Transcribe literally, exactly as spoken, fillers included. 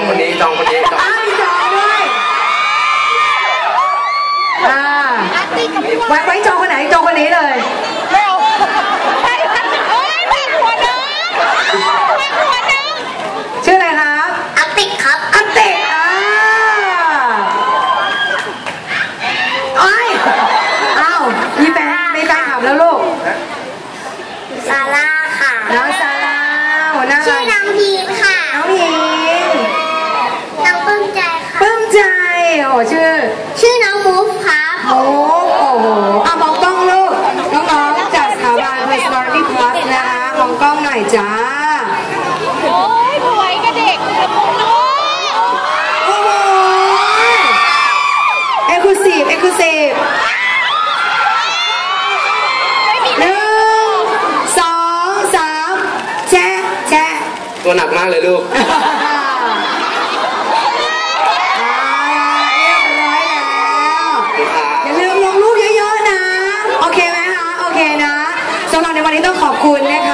คนนี้จองคนนี้จองอ้าวมีจองด้วยอ่าไว้ไว้จองคนไหนจองคนนี้เลยชื่ออะไรครับอาติกครับอาติกอ่าโอ้ยอ้าวมีแฟนมีแฟนถามแล้วลูกซาร่าค่ะน้องซาร่าน่ารักชื่อน้องพีนค่ะน้องพีนน้องปลื้มใจค่ะปลื้มใจโอ้ชื่อชื่อน้องมูฟครับโอ้โอ้โหอ่ะมองกล้องลูกน้องๆจากสถาบัน Personality Plus นะคะมองกล้องหน่อยจ้าโอ้ยสวยกับเด็กละมุนเนาะโอ้โหเอ็กซ์คลูซีฟเอ็กซ์คลูซีฟหนึ่งสองสามแชะแชะตัวหนักมากเลยลูกอย่าลืมลงรูปเยอะๆนะโอเคไหมคะโอเคนะสำหรับในวันนี้ต้องขอบคุณนะคะ